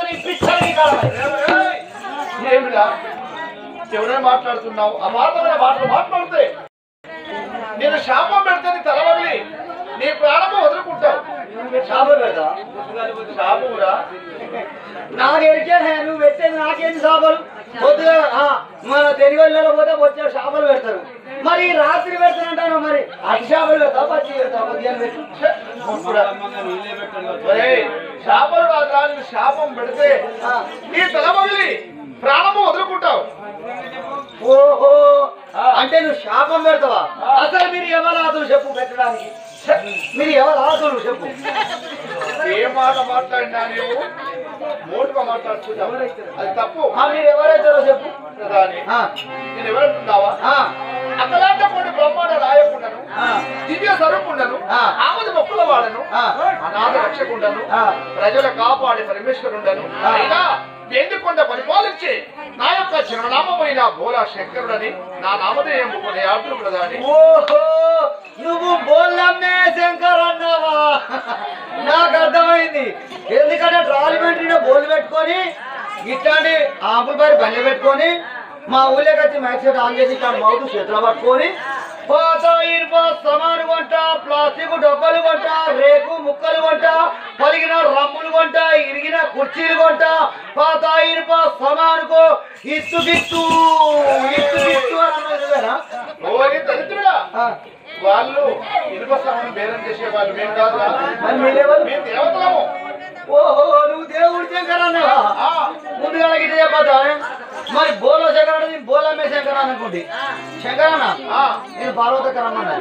నీ పిచ్చని కాలమై ఏమిరా ఎవరైనా మాట్లాడుతున్నావు అపార్థమైన మాటలు మాట్లాడితే నేను శాపం పెడితే నీ తలవగిలి నీ ప్రాణము వదులుకుంటావు. శాపం పెడతా శాపమురా నాకెరికే నువ్వు పెట్టేది నాకేంటి చేపలు పొద్దుగా మన తెలివెళ్ళలో పోతే వచ్చే చేపలు పెడతారు మరి రాత్రి పెడతానంటాను మరి అటు చేపలు పెడతావు పచ్చి పెడతావు కొద్దిగా పెట్టు శాపలు కాదురా నువ్వు శాపం పెడితే నీ తలవగిలి ప్రాణము వదులుకుంటావు. ఓహో అంటే నువ్వు శాపం పెడతావా అసలు మీరు ఎవరు ఆతులు చెప్పు పెట్టడానికి మీరు ఎవరు ఆతులు చెప్పు ఏ మాట మాట్లాడినా నీవు మోటుగా మాట్లాడుతున్నావు అది తప్పు. మీరు ఎవరైతారో చెప్పు నేను ఎవరంటున్నావా అక్కలాంటి కొన్ని బ్రహ్మాండ రాయకుండాను దివ్య స్వరూపుండను ఆమెది మొక్కుల వాడను అనాథ రక్షకుండను ప్రజల కాపాడే పరమేశ్వరుండను అయినా వేందుకొండ పరిపాలించి నా యొక్క చిరునామమైన బోలా శంకరుడని నా నామధేయం యాత్ర ప్రధాని. ఓహో నువ్వు బోల్లమ్మే శంకర్ అన్నావా నాకు అర్థమైంది. ఎందుకంటే ట్రాలిమెంటరీలో బోర్లు పెట్టుకొని ఇట్లాంటి ఆంపుల పై బండి పెట్టుకొని మా ఊళ్ళోకి వచ్చి మైక్ సెట్ ఆన్ చేసి ఇక్కడ మౌతు చేతులు పట్టుకొని పాత ఇనుప సమాను వంట ప్లాస్టిక్ డబ్బలు వంట రేకు ముక్కలు వంట పలిగిన రమ్ములు వంట ఇరిగిన కుర్చీలు వంట పాత ఇనుప సమానుకో ఇత్తు గిత్తు ఇత్తు గిత్తు అన్నదేనా దరిద్రుడా వాళ్ళు ఇనుప సామాను బేరం చేసే వాళ్ళు మేము కాదు మేము దేవతలము. ఓహో నువ్వు దేవుడు శంకర్ అన్నావా ముందుగా గిట్ట చెప్పద్దా మరి బోలో శంకర్ అంటే బోలమ్మే శంకర్ అనుకోండి శంకర్ అన్న నేను పార్వతకర్ అన్నా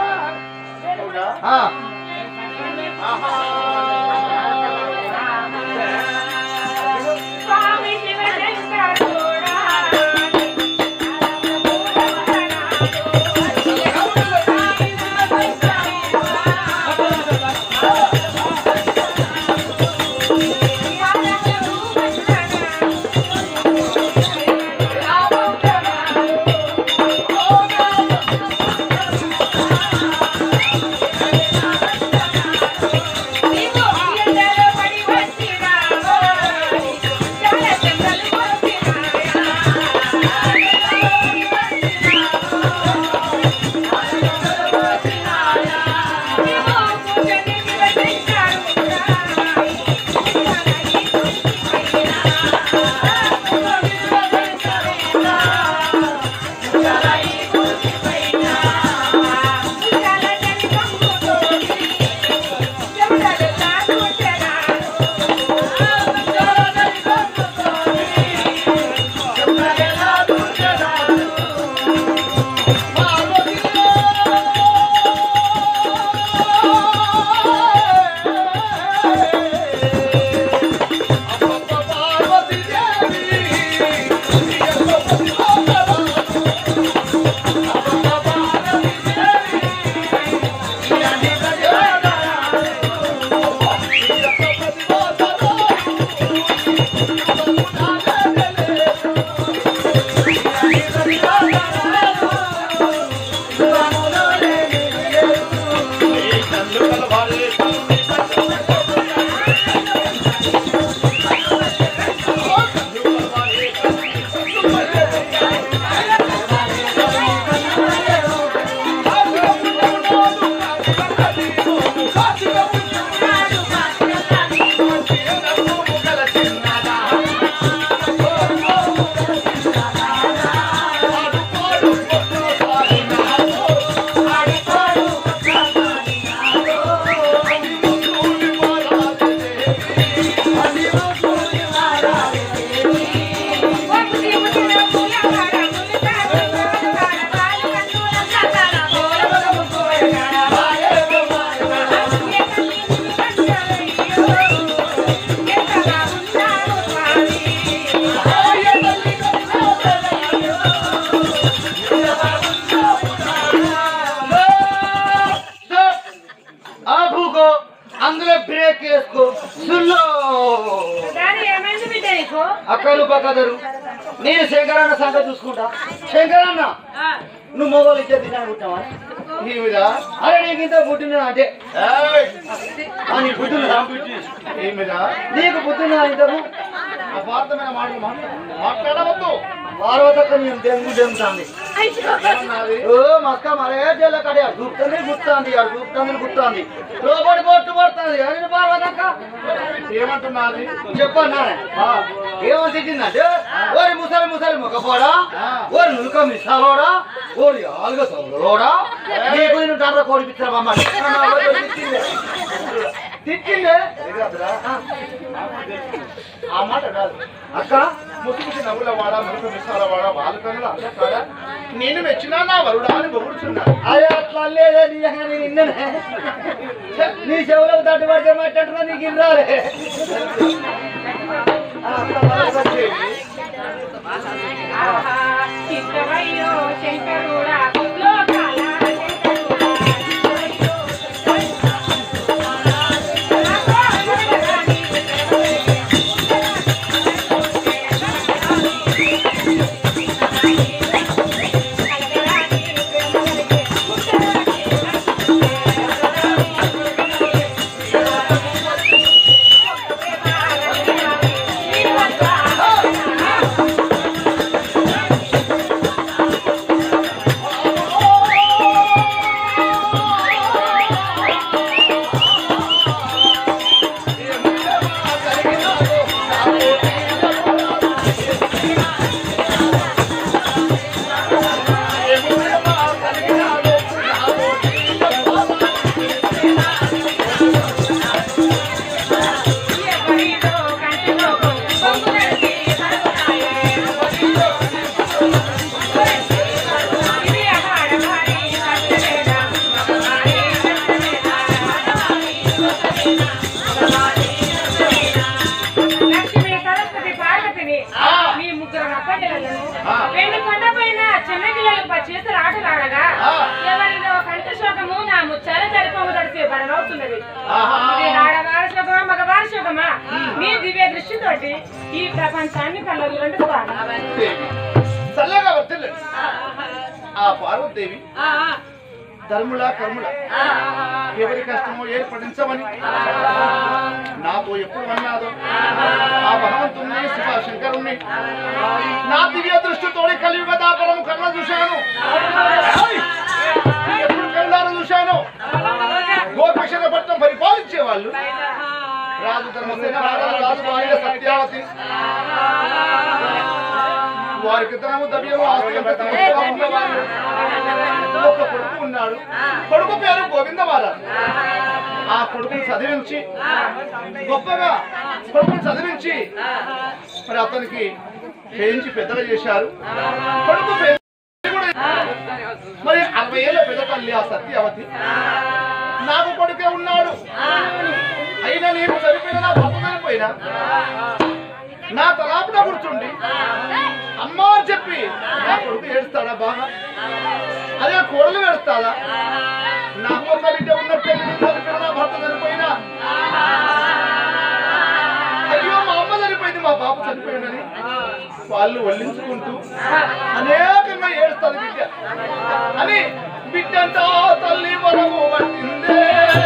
అక్కలు పక్కదరు నేను శంకరన్న సంగతి చూసుకుంటా. శంకరన్న నువ్వు మొగలు ఇచ్చే తిన్నాను పుట్టావా అరే నీకు ఇంత పుట్టినా అంటే నీకు పుట్టినా ఇంతకు అపార్థమైన మాటలు మాట్లాడవద్దు. పార్వతక్క నేను దెంగుతాంది. ఓ మక్క మరే జల్ల కడే గుర్తుంది గుర్తుంది గుర్తుంది లోపడి పొట్టు పడుతుంది అని పార్వతక్క ఏమంటున్నది చెప్పన్నా ఏమని తిట్టిందంటే ఓరి ముసలి మొక్కపోడా ఓరి నులుక మిసాలోడా ఓరి ఆలుగ సౌలోడా నీకు నేను దండ్ర కోడిపించావమ్మ తిట్టిందే ఆ మాట కాదు అక్క. ముసి నవ్వుల వాడ మునుక మిసాల వాడ వాళ్ళ కన్నా అందకాడ నేను మెచ్చినా నా వరుడా అని పొగుడుచున్నాను. అరే అట్లా లేదే నిజంగా నేను నిన్ననే నీ చెవులకు తట్టు పడితే మాట్లాడుతున్నా నీకు ఇన్నారే ఈ ప్రపంచాన్ని కళ్ళ చల్లగా వర్తిల్లు. ఆ పార్వతీదేవి ధర్ముల కర్ముల ఎవరి కష్టమో ఏర్పడించమని నాతో ఎప్పుడు అన్నాదో ఆ భగవంతుణ్ణి శివశంకరుణ్ణి నా దివ్య దృష్టితోడి కలియుగ దాపరం కళ్ళ చూశాను. ఎప్పుడు కళ్ళారు చూశాను. గోపిక్షణ పట్టణం పరిపాలించే వాళ్ళు రాజు ధర్మసేన రాజు భార్య సత్యావతి వారికి తనము దవ్యము ఒక కొడుకు ఉన్నాడు. కొడుకు పేరు గోవిందవారాజు. ఆ కొడుకును చదివించి గొప్పగా కొడుకును చదివించి మరి అతనికి పెంచి పెద్దగా చేశారు. కొడుకు మరి 60 ఏళ్ళ పెద్ద తల్లి ఆ సత్యావతి నాకు కొడుకే ఉన్నాడు. అయినా నేను చనిపోయినా నా భర్త చనిపోయినా నా తలాపున కూర్చుండి అమ్మ అని చెప్పి నా కొడుకు ఏడుస్తాడా బాగా? అదే కోడలు ఏడుస్తాడా? నాకు ఒక బిడ్డ ఉన్నట్టే చనిపోయినా నా భర్త చనిపోయినా అయ్యో మా అమ్మ చనిపోయింది మా బాబు చనిపోయిందని వాళ్ళు వల్లించుకుంటూ అనేకంగా ఏడుస్తారు బిడ్డ అని బిడ్డంతా తల్లి వరము పట్టిందే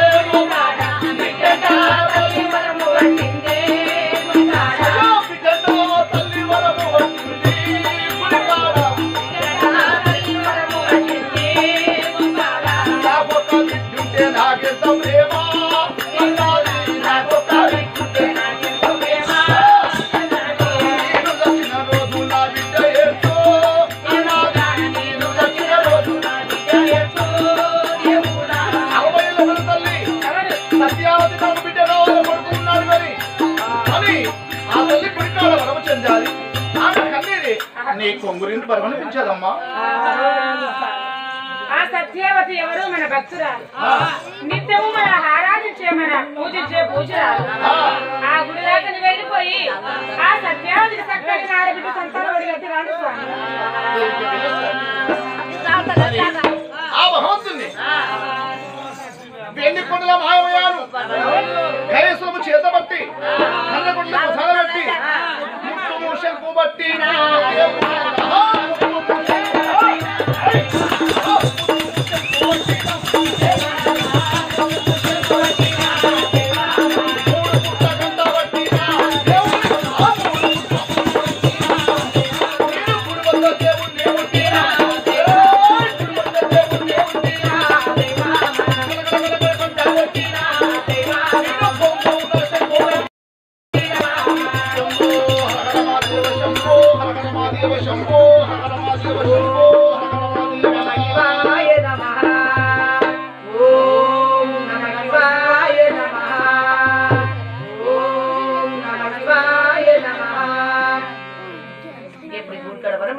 నీ కొంగురిని పరమనిపించదమ్మా. ఆ సత్యావతి ఎవరు? మన భక్తురాలు. నిత్యము మన ఆరాధించే మన పూజించే పూజరాలు. ఆ గుడి దాకా వెళ్ళిపోయి ఆ సత్యావతికి చక్కని ఆడబిడ్డ సంతానం అడిగట్టి రాడు స్వామి. ఆ భగవంతుని వెండి కొండల మాయమయ్యాను కైసము చేతబట్టి కన్నకొండలకు సరబట్టి ముట్టు శంకు బట్టి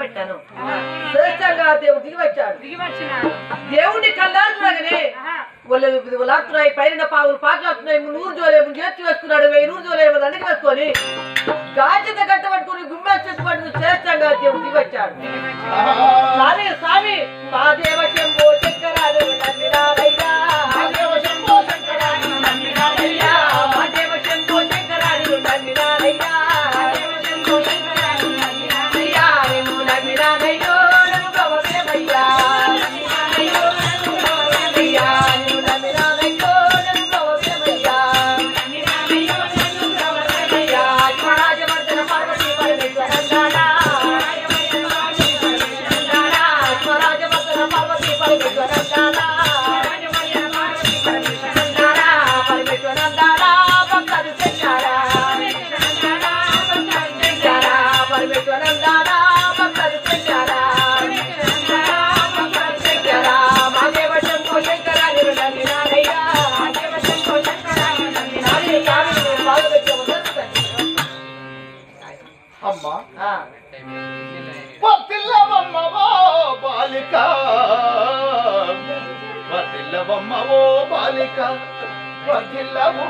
పెట్టాను శ్రేష్టంగా దేవుడు దిగి వచ్చాడు. దిగి వచ్చినాడు. దేవుడిని కళ్ళారు చూడగానే వాళ్ళు లాక్కున్నాయి, పైన పావులు పాటలాడుతున్నాయి, 100 జోలేమో చేర్చి వేసుకున్నాడు, 1000 జోలేమో దండకి వేసుకొని గాజత గట్ట పట్టుకుని గుమ్మ చెట్టు పట్టుకుని శ్రేష్టంగా దేవుడు దిగి వచ్చాడు. స్వామి స్వామి మా దేవ శంభో శంకరాలు నమ్మినారయ్యా, మా దేవ శంభో శంకరాలు నమ్మినారయ్యా, మా దేవ శంభో శంకరాలు నమ్మినారయ్యా, నేను నమ్మినారయ్యో నన్ను భవమేమయ్యా, అమ్మా వర్తిల్లవమ్మవో బాలిక, వర్తిల్లవమ్మవో బాలిక వర్తిల్లవు,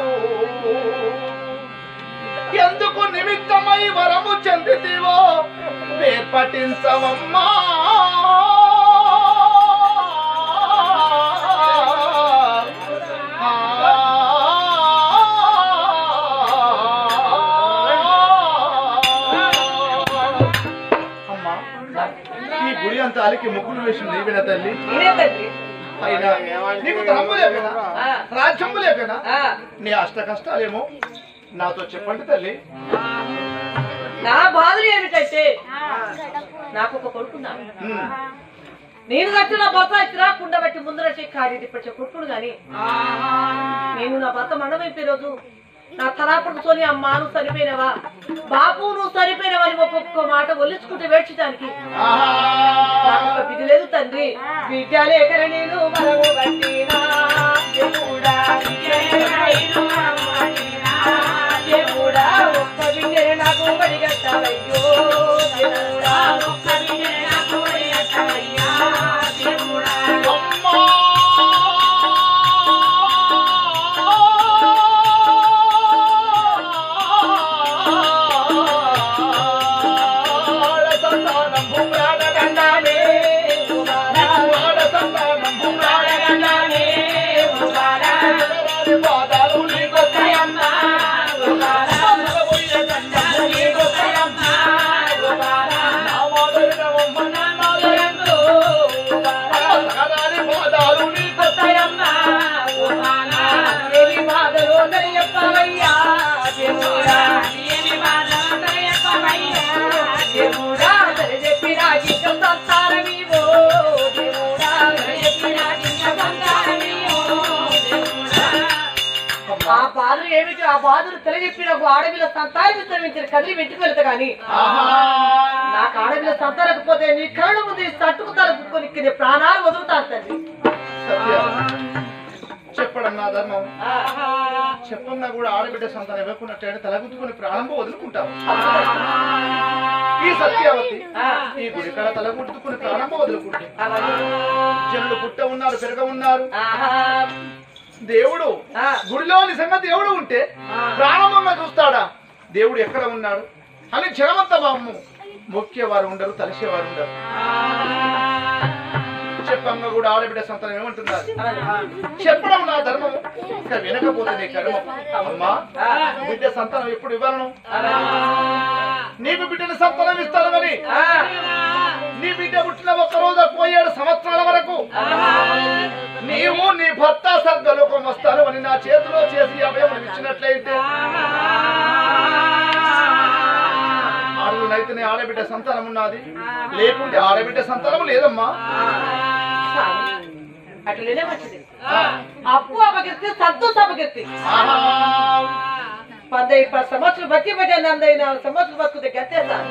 ఎందుకు నిమిత్తమై వరము చెందితివో వేర్పటించవమ్మా, గుడి అంత అలికి ముగ్గులు వేసింది నీవేనా తల్లి? అయినా నీకు తరము లేకనా, రాజ్యము లేకనా, నీ అష్ట కష్టాలేమో నాతో చెప్పండి తల్లి. నా బాధలు ఏమిటంటే నాకు ఒక కొడుకున్నాను, నేను కట్టిన భర్త ఇచ్చినా కుండ బట్టి ముందర కాడి పెట్టే కొడుకుడు గాని నేను నా భర్త మండమైపోయే రోజు నా తలాపడుతోని అమ్మా నువ్వు సరిపోయినవా, బాపు నువ్వు సరిపోయినవా అని ఒక్కొక్క మాట ఒలిచుకుంటే వేడ్చడానికి నాకు ఒక బిడ్డ లేదు తండ్రి, బిడ్డ లేకనే నేను మనము కట్టినా దేవుడా, దేవుడా ఒక్క బిడ్డే నాకు వడిగట్టావయ్యో, దేవుడా ఒక్క బిడ్డే నాకు వడిగట్టావయ్యా, దేవుడా ఆ బాధలు ఏమిటి, ఆ బాధలు తెలియజెప్పి నాకు ఆడపిల్ల సంతానం విస్తరించిన కదిలి వెంటకు వెళ్తా గాని నాకు ఆడపిల్ల సంతానకపోతే నీ కళ్ళ ముందు తట్టుకు తలుపుకొని ప్రాణాలు వదులుతాను తండ్రి. చెప్పడం నా ధర్మం, చెప్పన్నా కూడా ఆడబిడ్డ సంతానం ఇవ్వకున్నట్టు తలగుచ్చుకొని ప్రారంభం వదులుకుంటావు. ఈ సత్యావతి ఈ గుడి కడ తలగుచ్చుకుని ప్రారంభం వదులుకుంటే జనులు పుట్ట ఉన్నారు, పెరగ ఉన్నారు, దేవుడు గుడిలో నిజంగా దేవుడు ఉంటే ప్రారంభంగా చూస్తాడా దేవుడు ఎక్కడ ఉన్నాడు అని జనమంతా బామ్ము మొక్కేవారు ఉండరు, తలిసేవారు ఉండరు. చెప్పంగా కూడా ఆడబిడ్డ సంతానం ఏమంటున్నారు, చెప్పడం నా ధర్మం, ఇంకా వినకపోతే నీ కర్మం. అమ్మా బిడ్డ సంతానం ఎప్పుడు ఇవ్వను, నీకు బిడ్డని సంతానం ఇస్తాను కానీ నీ బిడ్డ పుట్టిన 1 రోజు 7 సంవత్సరాల వరకు నీవు నీ భర్త స్వర్గలోకం వస్తాను అని నా చేతిలో చేసి అభయం ఇచ్చినట్లయితే ఆడలైతేనే ఆడబిడ్డ సంతానం ఉన్నది, లేకుంటే ఆడబిడ్డ సంతానం లేదమ్మా. అట్లనే వచ్చింది అప్పు అపకీర్తి సంతోష అపకీర్తి 10 సంవత్సరాలు బట్టి పెట్టాను, 4 సంవత్సరాలు బతుకుతే గట్టేసాను.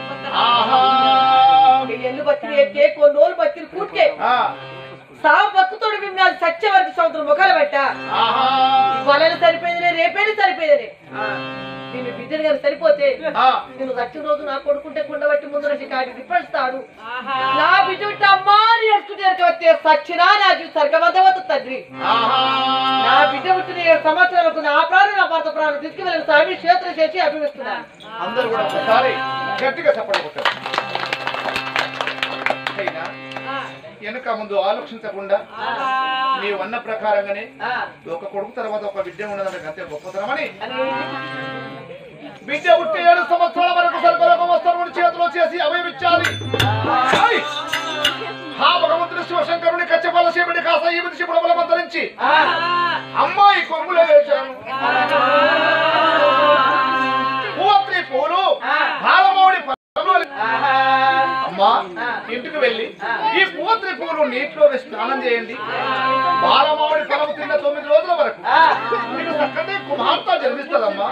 ఎల్లు బతిని ఎక్కే కొన్ని రోజులు బతిని కూర్చే సాగు బతుకుతోడు మిమ్మల్ని సత్య వరకు సంవత్సరం ముఖాలు పెట్టా ఇవాళ సరిపోయింది, రేపేది సరిపోయింది. నేను బిడ్డను నేను సరిపోతే ఆ, నేను వచ్చిన రోజు నా కొడుకుంటే కుండబట్టి ముందు నుంచి కాడి తిప్పేస్తాడు నా బిడ్డ బిడ్డ అమ్మా నేర్చుకుంటే వస్తే సచ్చినా నాకు సర్గమంతవద్దు తండ్రి ఆహా. నా బిడ్డ పుట్టిన 7 సంవత్సరాలకు నా ప్రాణం నా భర్త ప్రాణం తీసుకువెళ్ళిన స్వామి క్షేత్రం చేసి అభివస్తున్నాను అందరూ కూడా ఒకసారి గట్టిగా చప్పట్లు కొట్టారు. అయినా వెనక ముందు ఆలోచించకుండా నీవు అన్న ప్రకారంగానే ఒక కొడుకు తర్వాత ఒక బిడ్డ ఉన్నదంటే అంతే గొప్పతనమని బిడ్డ పుట్టి 7 సంవత్సరాల వరకు సర్వలోక వస్త్రముని చేతిలో చేసి అవయవించాలి. ఆ భగవంతుడి శివశంకరుని కచ్చపల్ల శివుడి కాస ఈ విధి శివుడు బలమంతరించి అమ్మాయి కొంగులో వేశాను. పూత్రి పూలు బాలమౌడి అమ్మా ఇంటికి వెళ్ళి ఈ పూత్రి పూలు నీటిలో వేసి స్నానం చేయండి. బాలమావిడి ఫలము తిన్న 9 రోజుల వరకు మీకు చక్కటి కుమార్తె జన్మిస్తుందమ్మా.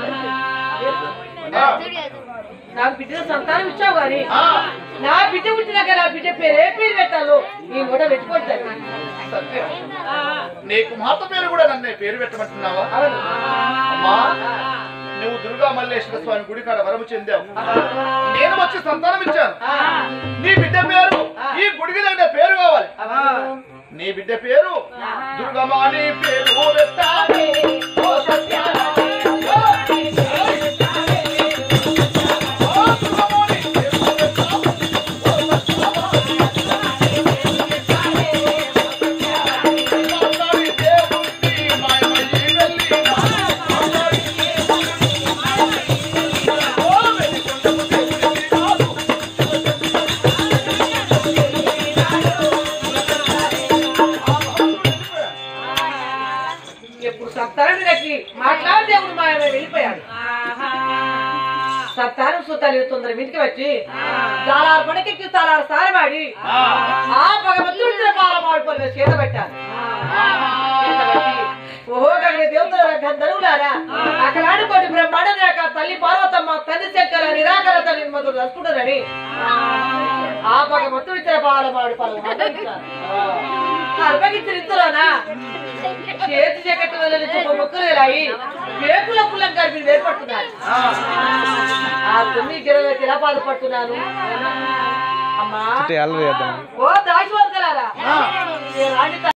నాకు బిడ్డ సంతానం ఇచ్చావు కానీ నా బిడ్డ పుట్టినాక నా బిడ్డ పేరు ఏ పేరు పెట్టాలో నేను కూడా పెట్టుకుంటాను. సత్యం నీ కుమార్తె పేరు కూడా నన్ను పేరు పెట్టమంటున్నావా? అమ్మా నువ్వు దుర్గా మల్లేశ్వర స్వామి గుడి కాడ వరము చెందావు. నేను వచ్చి సంతానం ఇచ్చాను. నీ బిడ్డ పేరు ఈ గుడికి తగిన పేరు కావాలి. నీ బిడ్డ పేరు దుర్గమ్మ నీ పేరు పెట్టాలి. ఓ సత్యారాయణ. ఎప్పుడు సత్తారం కట్టి మాట్లాడి దేవుడు మా వెళ్ళిపోయాడు. సత్తారం సుతాలు తొందర ఇంటికి వచ్చి తాళారు పడకెక్కి తాళారు సారమాడి ఆ భగవంతుడి బాలమాడిపోయిన చేత పెట్టాను. ఓహో గగన దేవతల గంధర్వులారా అక్కడ ఆడుకోటి బ్రహ్మాండ రేఖ తల్లి పార్వతమ్మ తండ్రి శంకర నిరాకర తల్లి మొదలు రసుకుంటారని ఆ భగవంతుడి బాలమాడి పలు అర్పగించిన ఇంతలోనా చేతి జగట్టు వెళ్ళి మొక్కలు వెళ్ళాయి వేపుల పుల్లం కలిపి వేర్పడుతున్నాను. ఆ 9 గిరలకి ఎలా బాధపడుతున్నాను అమ్మా. ఓ దాశి వర్గలారా